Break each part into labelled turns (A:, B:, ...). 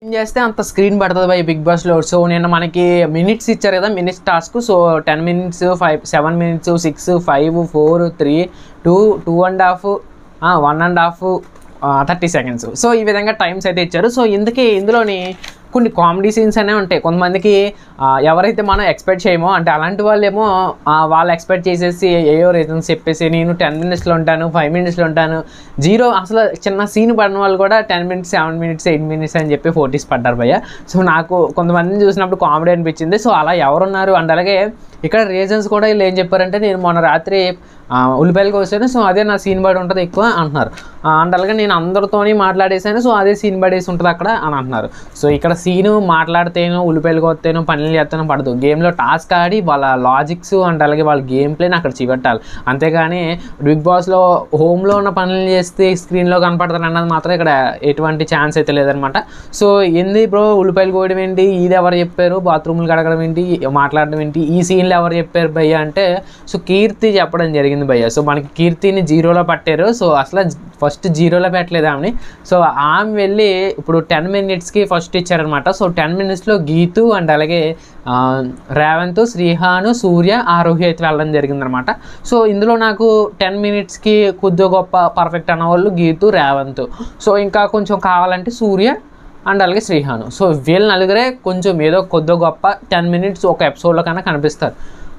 A: ఏం చేస్తే అంత స్క్రీన్ పడుతుంది భయ్య బిగ్ బాస్లో. సో నేను మనకి మినిట్స్ ఇచ్చారు కదా, minutes task. So 10 minutes, 7 minutes, 6, 5, 4, 3, 2, 2.5, 1.5, 30 seconds. So ఈ విధంగా టైమ్స్ అయితే ఇచ్చారు. సో ఇందులోని కొన్ని కామెడీ సీన్స్ అనేవి ఉంటాయి. కొంతమందికి ఎవరైతే మనం ఎక్స్పెక్ట్ చేయమో అంటే అలాంటి వాళ్ళేమో వాళ్ళు ఎక్స్పెక్ట్ చేసేసి ఏయో రీజన్స్ చెప్పేసి నేను 10 minutesలో ఉంటాను, 5 minutesలో ఉంటాను, 0 అసలు చిన్న సీన్ పడిన వాళ్ళు కూడా 10 minutes, 7 minutes, 8 minutes అని చెప్పి 40s పడ్డారు భయ్య. సో నాకు కొంతమందిని చూసినప్పుడు కామెడీ అనిపించింది. సో అలా ఎవరున్నారు అండ్ అలాగే ఇక్కడ రీజన్స్ కూడా వీళ్ళు ఏం చెప్పారంటే నేను మొన్న రాత్రి ఉల్లిపాయలకు వచ్చాను, సో అదే నా సీన్ బడి ఉంటుంది ఎక్కువ అంటున్నారు. అండ్ అలాగే నేను అందరితోని మాట్లాడేసాను, సో అదే సీన్ పడేసి ఉంటుంది అక్కడ అని అంటున్నారు. సో ఇక్కడ సీను మాట్లాడితేనో ఉల్లిపాయలకు వస్తేనో పనులు చేస్తేనో పడదు. గేమ్లో టాస్క్ ఆడి వాళ్ళ లాజిక్స్ అండ్ అలాగే వాళ్ళ గేమ్ ప్లేని అక్కడ చూపెట్టాలి. అంతేగాని బిగ్ బాస్లో హోమ్లో ఉన్న పనులు చేస్తే స్క్రీన్లో కనపడతారు అన్నది మాత్రం ఇక్కడ ఎటువంటి ఛాన్స్ అయితే లేదనమాట. సో ఏంది బ్రో ఉల్లిపాయలు కోయడం ఏంటి, ఇది ఎవరు చెప్పారు, బాత్రూమ్లు కడగడం ఏంటి, మాట్లాడడం ఏంటి, ఈ సీన్లు ఎవరు చెప్పారు భయ్య అంటే సో కీర్తి చెప్పడం జరిగింది భయ్య. సో మనకి కీర్తిని 0లో పట్టారు. సో అసలు ఫస్ట్ 0లో పెట్టలేదు ఆమెని. సో ఆమె వెళ్ళి ఇప్పుడు 10 minutesకి ఫస్ట్ ఇచ్చారనమాట. సో 10 minutesలో గీతు అండ్ అలాగే రేవంత్, శ్రీహాను, సూర్య, ఆరోహి అయితే వెళ్ళడం జరిగిందనమాట. సో ఇందులో నాకు 10 minutesకి కొద్దిగా గొప్ప పర్ఫెక్ట్ అన్నవాళ్ళు గీతు, రేవంత్. సో ఇంకా కొంచెం కావాలంటే సూర్య అండ్ అలాగే శ్రీహాను. సో వీళ్ళు నలుగురే కొంచెం ఏదో కొద్దిగా గొప్ప 10 minutes ఒక ఎపిసోడ్లో కన్నా కనిపిస్తారు.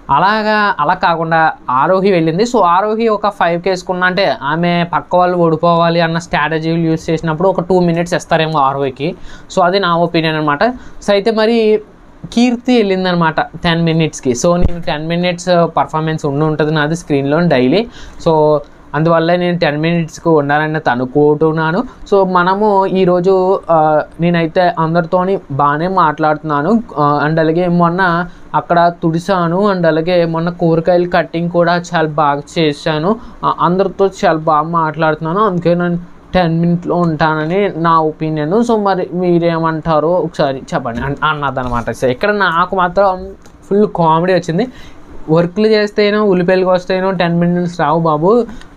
A: అలా కాకుండా ఆరోహి వెళ్ళింది. సో ఆరోహి ఒక 5 వేసుకున్నా అంటే ఆమె పక్క వాళ్ళు ఓడిపోవాలి అన్న స్ట్రాటజీలు యూజ్ చేసినప్పుడు ఒక 2 minutes ఇస్తారేమో ఆరోహికి. సో అది నా ఒపీనియన్ అనమాట. సో అయితే మరి కీర్తి వెళ్ళిందనమాట 10 minutesకి. సో నేను 10 minutes పర్ఫార్మెన్స్ ఉంటుంది నాది స్క్రీన్లో డైలీ. సో అందువల్ల నేను 10 minutesకి ఉండాలని అనుకుంటున్నాను. సో మనము ఈరోజు నేనైతే అందరితోని బాగానే మాట్లాడుతున్నాను అండ్ అలాగే మొన్న అక్కడ తుడిసాను అండ్ అలాగే మొన్న కూరగాయలు కట్టింగ్ కూడా చాలా బాగా చేశాను, అందరితో చాలా బాగా మాట్లాడుతున్నాను, అందుకే నేను 10 minutesలో ఉంటానని నా ఒపీనియన్. సో మరి మీరేమంటారో ఒకసారి చెప్పండి అన్నదనమాట. సో ఇక్కడ నాకు మాత్రం ఫుల్ కామెడీ వచ్చింది. వర్క్లు చేస్తేనో ఉల్లిపాయలకు వస్తేనో 10 minutes రావు బాబు,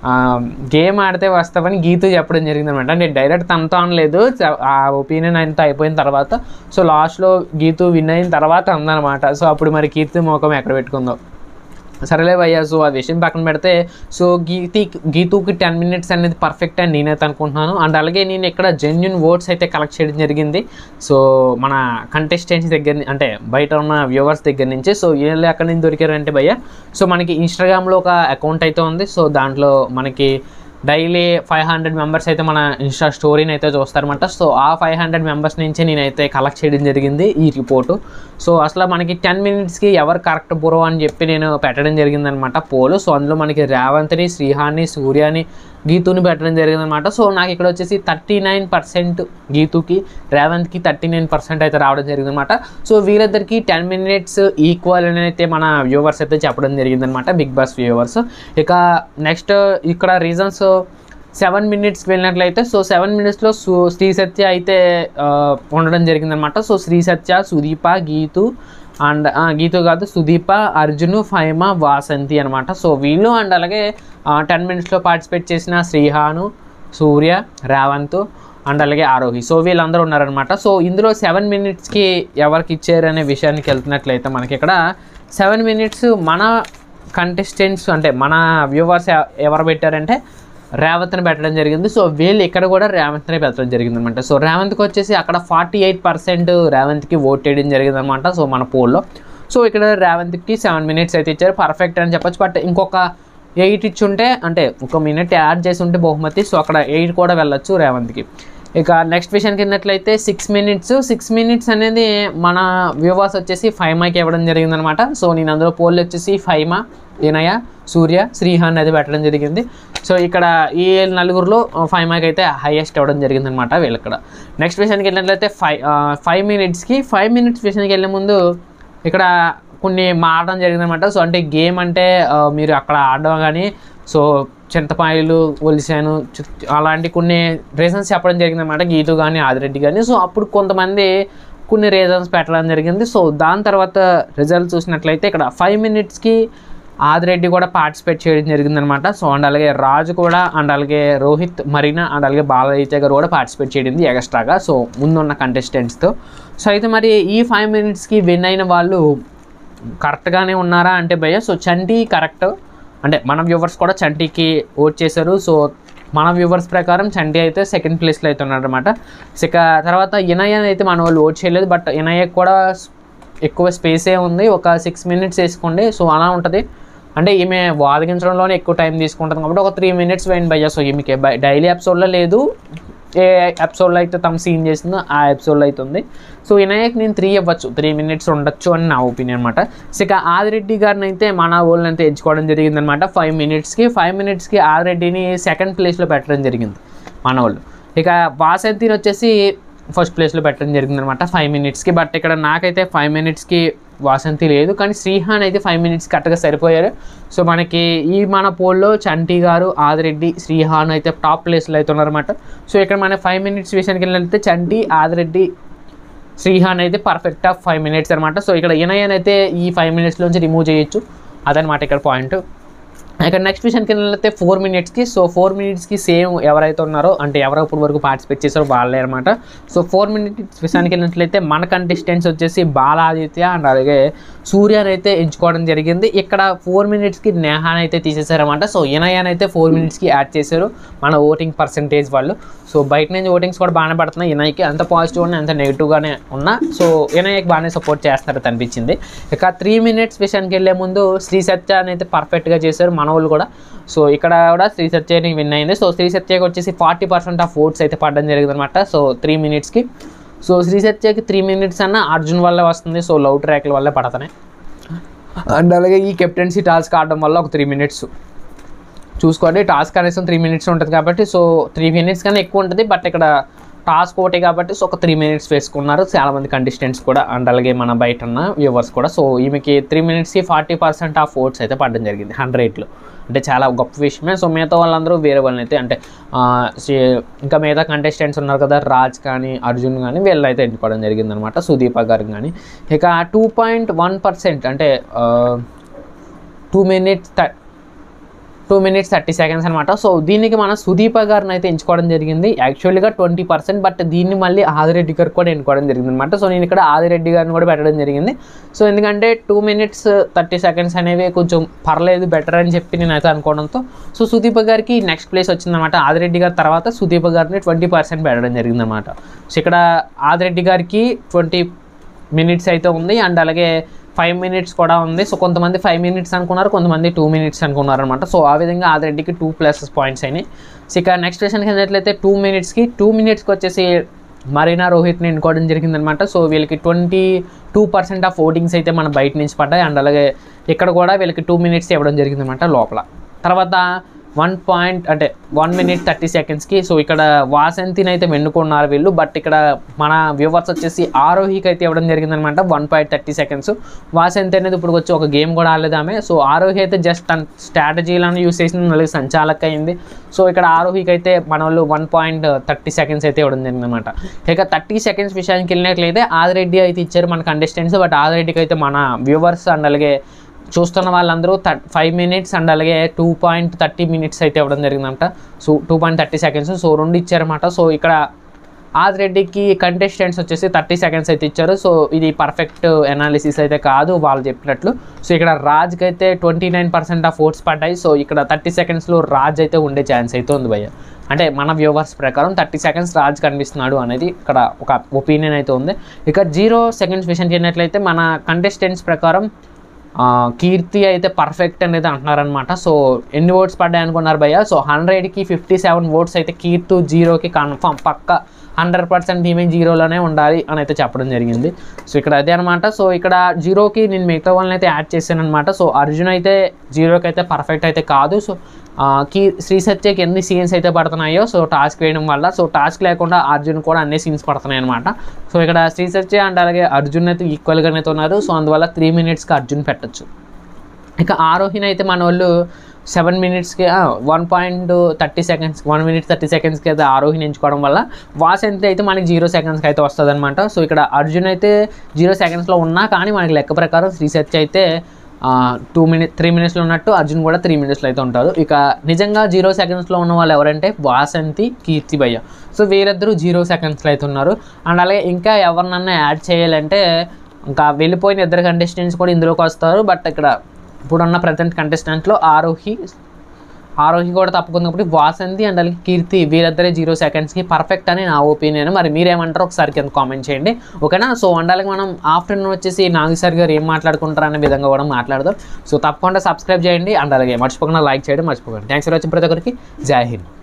A: గేమ్ ఆడితే వస్తావని గీతు చెప్పడం జరిగిందనమాట. నేను డైరెక్ట్ తనతో అనలేదు, ఆ ఒపీనియన్ అంతా అయిపోయిన తర్వాత. సో లాస్ట్లో గీతు విన్ అయిన తర్వాత అందనమాట. సో అప్పుడు మరి కీర్తి మోకం ఎక్కడ పెట్టుకుందో సరేలే భయ్యా. సో ఆ విషయం పక్కన పెడితే సో గీతుకి 10 minutes అనేది పర్ఫెక్ట్ అని నేనైతే అనుకుంటున్నాను. అండ్ అలాగే నేను ఇక్కడ జెన్యున్ ఓట్స్ అయితే కలెక్ట్ చేయడం జరిగింది. సో మన కంటెస్టెంట్స్ దగ్గర అంటే బయట ఉన్న వ్యూవర్స్ దగ్గర నుంచి. సో వీళ్ళు ఎక్కడి నుంచి దొరికారంటే భయ్యా, సో మనకి ఇన్స్టాగ్రామ్లో ఒక అకౌంట్ అయితే ఉంది. సో దాంట్లో మనకి డైలీ 500 members అయితే మన ఇన్స్టా స్టోరీని అయితే చూస్తారన్నమాట. సో ఆ 500 members నుంచి నేనైతే కలెక్ట్ చేయడం జరిగింది ఈ రిపోర్టు. సో అసలు మనకి 10 minutesకి ఎవరు కరెక్ట్ బ్రో అని చెప్పి నేను పెట్టడం జరిగిందనమాట పోలు. సో అందులో మనకి రేవంత్ని, శ్రీహాన్ని, సూర్యని, గీతుని పెట్టడం జరిగిందనమాట. సో నాకు ఇక్కడ వచ్చేసి 39% గీతుకి, రేవంత్కి 39% అయితే రావడం జరిగిందనమాట. సో వీళ్ళిద్దరికి 10 minutes ఈక్వల్ అని అయితే మన వ్యూవర్స్ అయితే చెప్పడం జరిగిందనమాట, బిగ్ బాస్ వ్యూవర్స్. ఇక నెక్స్ట్ ఇక్కడ రీజన్స్ 7 minutesకి వెళ్ళినట్లయితే సో 7 minutesలో శ్రీ సత్య అయితే ఉండడం జరిగిందనమాట. సో శ్రీ సత్య, సుదీప, గీతు అండ్ గీతు కాదు సుదీప, అర్జును, ఫైమ, వాసంతి అనమాట. సో వీళ్ళు అండ్ అలాగే 10 minutesలో పార్టిసిపేట్ చేసిన శ్రీహాను, సూర్య, రేవంత్ అండ్ అలాగే ఆరోహి. సో వీళ్ళందరూ ఉన్నారనమాట. సో ఇందులో 7 minutesకి ఎవరికి ఇచ్చారనే విషయానికి వెళ్తున్నట్లయితే మనకి ఇక్కడ 7 minutes మన కంటెస్టెంట్స్ అంటే మన వ్యూవర్స్ ఎవరు పెట్టారంటే రేవంత్ని పెట్టడం జరిగింది. సో వీళ్ళు ఇక్కడ కూడా రేవంత్ని పెట్టడం జరిగింది అనమాట. సో రేవంత్కి వచ్చేసి అక్కడ 48% రేవంత్కి ఓట్ వేయడం జరిగిందనమాట. సో మన పోల్లో సో ఇక్కడ రేవంత్కి 7 minutes అయితే ఇచ్చారు, పర్ఫెక్ట్ అని చెప్పొచ్చు. బట్ ఇంకొక 8 ఇచ్చుంటే అంటే 1 minute యాడ్ చేసి ఉంటే బహుమతి, సో అక్కడ 8 కూడా వెళ్ళొచ్చు రేవంత్కి. ఇక నెక్స్ట్ విషయానికి వెళ్ళినట్లయితే 6 minutes అనేది మన వ్యూవర్స్ వచ్చేసి 5 ఇవ్వడం జరిగిందనమాట. సో నేను అందులో పోల్ వచ్చేసి 5 వినయ, సూర్య, శ్రీహాన్ అది పెట్టడం జరిగింది. సో ఇక్కడ ఈ నలుగురిలో 5 అయితే హైయెస్ట్ ఇవ్వడం జరిగిందనమాట వీళ్ళు. ఇక్కడ నెక్స్ట్ విషయానికి వెళ్ళినట్లయితే 5 minutes విషయానికి వెళ్ళే ముందు ఇక్కడ కొన్ని మారడం జరిగిందనమాట. సో అంటే గేమ్ అంటే మీరు అక్కడ ఆడడం కానీ సో చింతపాయలు ఒలిసాను అలాంటి కొన్ని రీజన్స్ చెప్పడం జరిగిందనమాట, గీతు కానీ ఆదిరెడ్డి కానీ. సో అప్పుడు కొంతమంది కొన్ని రీజన్స్ పెట్టడం జరిగింది. సో దాని తర్వాత రిజల్ట్ చూసినట్లయితే ఇక్కడ 5 minutesకి ఆదిరెడ్డి కూడా పార్టిసిపేట్ చేయడం జరిగిందనమాట. సో అండ్ అలాగే రాజు కూడా అండ్ అలాగే రోహిత్, మరీనా అండ్ అలాగే బాలయ్య గారు కూడా పార్టిసిపేట్ చేయడింది ఎక్స్ట్రాగా, సో ముందున్న కంటెస్టెంట్స్తో. సో అయితే మరి ఈ 5 minutesకి విన్ అయిన వాళ్ళు కరెక్ట్గానే ఉన్నారా అంటే భయ్య, సో చంటి కరెక్ట్, అంటే మన వ్యూవర్స్ కూడా చంటికి ఓట్ చేశారు. సో మన వ్యూవర్స్ ప్రకారం చంటి అయితే సెకండ్ ప్లేస్లో అయితే ఉన్నాడు అనమాట. ఇక తర్వాత ఇనయన్ అయితే మన వాళ్ళు ఓట్ చేయలేదు, బట్ ఇనయ్యకు కూడా ఎక్కువ స్పేసే ఉంది, ఒక 6 minutes వేసుకోండి. సో అలా ఉంటుంది, అంటే ఈమె వాదించడంలోనే ఎక్కువ టైం తీసుకుంటుంది కాబట్టి ఒక 3 minutes వేయండి భయ్య. సో ఈమెకి డైలీ ఎపిసోడ్లో లేదు, ఏ ఎపిసోడ్లో అయితే తమ సీన్ చేసిందో ఆ ఎపిసోడ్లో అయితే ఉంది. సో ఇనయ్యకి నేను 3 ఇవ్వచ్చు, 3 minutes ఉండొచ్చు అని నా ఒపీనియన్ అనమాట. సో ఇక ఆదిరెడ్డి గారిని అయితే మన వాళ్ళని అయితే ఎంచుకోవడం జరిగిందనమాట 5 minutesకి ఆదిరెడ్డిని సెకండ్ ప్లేస్లో పెట్టడం జరిగింది మన వాళ్ళు. ఇక వాసంతిని వచ్చేసి ఫస్ట్ ప్లేస్లో పెట్టడం జరిగిందనమాట 5 minutesకి. బట్ ఇక్కడ నాకైతే 5 minutesకి వాసంతి లేదు, కానీ శ్రీహాన్ అయితే 5 minutes కరెక్ట్గా సరిపోయారు. సో మనకి ఈ మన పోల్లో చంటి గారు, ఆదిరెడ్డి, శ్రీహాన్ అయితే టాప్ ప్లేస్లో అయితే ఉన్నారన్నమాట. సో ఇక్కడ మన 5 minutes విషయానికి వెళ్ళినట్లయితే చంటి, ఆదిరెడ్డి, శ్రీహాన్ అయితే పర్ఫెక్ట్ 5 minutes అనమాట. సో ఇక్కడ ఇనయన్ అయితే ఈ 5 minutesలోంచి రిమూవ్ చేయొచ్చు, అదనమాట ఇక్కడ పాయింట్. ఇక్కడ నెక్స్ట్ విషయానికి వెళ్ళినట్లయితే 4 minutesకి. సో 4 minutesకి సేమ్ ఎవరైతే ఉన్నారో, అంటే ఎవరో ఇప్పుడు వరకు పార్టిసిపేట్ చేశారో వాళ్ళే అనమాట. సో 4 minutes విషయానికి వెళ్ళినట్లయితే మన కంటెస్టెంట్స్ వచ్చేసి బాలాదిత్య అండ్ అలాగే సూర్యని అయితే ఎంచుకోవడం జరిగింది. ఇక్కడ 4 minutesకి నేహాన్ అయితే తీసేశారన్నమాట. సో ఇనయన్ అయితే 4 minutesకి యాడ్ చేశారు మన ఓటింగ్ పర్సంటేజ్ వాళ్ళు. సో బయట నుంచి ఓటింగ్స్ కూడా బాగానే పడుతున్నాయి ఇనయ్యకి, అంత పాజిటివ్ ఉన్నాయి అంత నెగిటివ్గానే ఉన్నా. సో ఇనయ్యకి బాగానే సపోర్ట్ చేస్తున్నారు అనిపించింది. ఇక 3 minutes విషయానికి వెళ్ళే ముందు శ్రీ సత్య అయితే పర్ఫెక్ట్గా చేశారు మన వాళ్ళు కూడా. సో ఇక్కడ కూడా శ్రీ సత్యని విన్ అయింది. సో శ్రీ సత్యకి వచ్చేసి 40% ఆఫ్ ఓట్స్ అయితే పడడం జరిగింది అనమాట. సో 3 minutesకి. సో శ్రీ సత్యకి 3 minutes అన్న అర్జున్ వల్లే వస్తుంది, సో లవ్ ట్రాక్ల వల్లే పడతాయి. అండ్ అలాగే ఈ కెప్టెన్సీ టాస్క్ ఆడడం వల్ల ఒక 3 minutes చూసుకోండి. టాస్క్ కనీసం 3 minutes ఉంటుంది కాబట్టి, సో 3 minutes కన్నా ఎక్కువ ఉంటుంది, బట్ ఇక్కడ టాస్క్ ఒకటే కాబట్టి సో ఒక 3 minutes వేసుకున్నారు చాలామంది కంటెస్టెంట్స్ కూడా అండ్ అలాగే మన బయట ఉన్న వ్యూవర్స్ కూడా. సో ఈమెకి 3 minutesకి 40% ఆఫ్ ఓట్స్ అయితే పడడం జరిగింది 100లో, అంటే చాలా గొప్ప విషయమే. సో మిగతా వాళ్ళందరూ వేరే వాళ్ళని అయితే, అంటే ఇంకా మిగతా కంటెస్టెంట్స్ ఉన్నారు కదా, రాజ్ కానీ అర్జున్ కానీ వీళ్ళైతే ఎంచుకోవడం జరిగింది అనమాట, సుదీప గారు కానీ. ఇక 2.1% అంటే 2 minutes 30 seconds అనమాట. సో దీనికి మన సుదీప గారిని అయితే ఎంచుకోవడం జరిగింది, యాక్చువల్గా 20%, బట్ దీన్ని మళ్ళీ ఆదిరెడ్డి గారు కూడా ఎంచుకోవడం జరిగింది అనమాట. సో నేను ఇక్కడ ఆదిరెడ్డి గారిని కూడా పెట్టడం జరిగింది. సో ఎందుకంటే 2 minutes 30 seconds అనేవి కొంచెం పర్లేదు, బెటర్ అని చెప్పి నేను అయితే అనుకోవడంతో సో సుదీప గారికి నెక్స్ట్ ప్లేస్ వచ్చిందనమాట. ఆదిరెడ్డి గారి తర్వాత సుదీప గారిని 20% పెట్టడం జరిగిందనమాట. సో ఇక్కడ ఆదిరెడ్డి గారికి 20 minutes అయితే ఉంది అండ్ అలాగే 5 minutes కూడా ఉంది. సో కొంతమంది 5 minutes అనుకున్నారు, కొంతమంది 2 minutes అనుకున్నారు అనమాట. సో ఆ విధంగా ఆదిరెడ్డికి 2+ points అయినాయి. సో ఇక నెక్స్ట్ క్వశ్చన్కి వెళ్ళినట్లయితే 2 minutesకి వచ్చేసి మరీనా, రోహిత్ని ఎన్నుకోవడం జరిగిందనమాట. సో వీళ్ళకి 22% ఆఫ్ ఓటింగ్స్ అయితే మన బయట నుంచి పడ్డాయి అండ్ అలాగే ఇక్కడ కూడా వీళ్ళకి 2 minutes ఇవ్వడం జరిగిందనమాట లోపల. తర్వాత 1 minute 30 secondsకి. సో ఇక్కడ వాసంతిని అయితే వెన్నుకున్నారు వీళ్ళు, బట్ ఇక్కడ మన వ్యూవర్స్ వచ్చేసి ఆరోహికి అయితే ఇవ్వడం జరిగిందనమాట 1.30 seconds. వాసంతి అనేది ఇప్పుడు వచ్చి ఒక గేమ్ కూడా ఆడలేదు ఆమె. సో ఆరోహి అయితే జస్ట్ తన స్ట్రాటజీలను యూస్ చేసిన అలాగే సంచాలక అయింది. సో ఇక్కడ ఆరోహికి అయితే మన వాళ్ళు 1.30 seconds అయితే ఇవ్వడం జరిగిందనమాట. ఇక 30 seconds విషయానికి వెళ్ళినట్లయితే ఆదిరెడ్డి అయితే ఇచ్చారు మన కంటెస్టెంట్స్, బట్ ఆదిరెడ్డికి అయితే మన వ్యూవర్స్ అండ్ అలాగే చూస్తున్న వాళ్ళందరూ 5 minutes అండ్ అలాగే 2.30 minutes అయితే ఇవ్వడం జరిగిందంట. సో 2.30 seconds, సో 2 ఇచ్చారన్నమాట. సో ఇక్కడ ఆదిరెడ్డికి కంటెస్టెంట్స్ వచ్చేసి 30 seconds అయితే ఇచ్చారు. సో ఇది పర్ఫెక్ట్ అనాలిసిస్ అయితే కాదు వాళ్ళు చెప్పినట్లు. సో ఇక్కడ రాజ్కి అయితే 29% ఆఫ్ ఓట్స్ పడ్డాయి. సో ఇక్కడ 30 secondsలో రాజ్ అయితే ఉండే ఛాన్స్ అయితే ఉంది భయ్య, అంటే మన వ్యూవర్స్ ప్రకారం 30 seconds రాజ్ కనిపిస్తున్నాడు అనేది ఇక్కడ ఒక ఒపీనియన్ అయితే ఉంది. ఇక 0 seconds విషయం చేసినట్లయితే మన కంటెస్టెంట్స్ ప్రకారం కీర్తి అయితే పర్ఫెక్ట్ అనేది అంటున్నారనమాట. సో ఎన్ని ఓట్స్ పడ్డాయి అనుకున్నారు భయ్య? సో 100కి 57 ఓట్స్ అయితే కీర్తి, 0కి కన్ఫర్మ్ పక్క 100% ఈమె 0లోనే ఉండాలి అని అయితే చెప్పడం జరిగింది. సో ఇక్కడ అదే అనమాట. సో ఇక్కడ 0కి నేను మిగతా వాళ్ళని అయితే యాడ్ చేశాను అనమాట. సో అర్జున్ అయితే 0కి అయితే పర్ఫెక్ట్ అయితే కాదు. సో శ్రీ సత్యకి ఎన్ని సీన్స్ అయితే పడుతున్నాయో సో టాస్క్ వేయడం వల్ల, సో టాస్క్ లేకుండా అర్జున్ కూడా అన్ని సీన్స్ పడుతున్నాయి అనమాట. సో ఇక్కడ శ్రీ సత్య అండ్ అలాగే అర్జున్ అయితే ఈక్వల్గానే ఉన్నారు. సో అందువల్ల 3 minutesకి అర్జున్ పెట్టచ్చు. ఇక ఆరోహిని అయితే మన వాళ్ళు 7 minutesకి 1.30 seconds 1 minute 30 secondsకి అయితే ఆరోహిని ఎంచుకోవడం వల్ల వాసంతి అయితే మనకి 0 secondsకి అయితే వస్తుంది అనమాట. సో ఇక్కడ అర్జున్ అయితే 0 secondsలో ఉన్నా కానీ మనకి లెక్క ప్రకారం శ్రీ సత్య అయితే 3 మినిట్స్లో ఉన్నట్టు అర్జున్ కూడా 3 మినిట్స్లో అయితే ఉంటారు. ఇక నిజంగా 0 సెకండ్స్లో ఉన్న వాళ్ళు ఎవరంటే వాసంతి, కీర్తి భయ్య. సో వీరిద్దరూ 0 సెకండ్స్లో అయితే ఉన్నారు. అండ్ అలాగే ఇంకా ఎవరినన్నా యాడ్ చేయాలంటే ఇంకా వెళ్ళిపోయిన 2 కంటెస్టెంట్స్ కూడా ఇందులోకి వస్తారు. బట్ ఇక్కడ ఇప్పుడున్న ప్రజెంట్ కంటెస్టెంట్లో ఆరోహి కూడా తప్పుకుంది కాబట్టి వాసంతి అండ్ అలాగే కీర్తి వీరిద్దరే 0 సెకండ్స్కి పర్ఫెక్ట్ అని నా ఒపీనియన్. మరి మీరేమంటారో ఒకసారి కింద కామెంట్ చేయండి, ఓకేనా. సో అండ్ అలాగే మనం ఆఫ్టర్నూన్ వచ్చేసి నాగేశ్వర్ గారు ఏం మాట్లాడుకుంటారు అనే విధంగా కూడా మాట్లాడదాం. సో తప్పకుండా సబ్స్క్రైబ్ చేయండి అండ్ అలాగే మర్చిపోకుండా లైక్ చేయడం మర్చిపోకండి. థ్యాంక్స్ ఫర్ వాచింగ్ ప్రతి ఒక్కరికి. జై హింద్.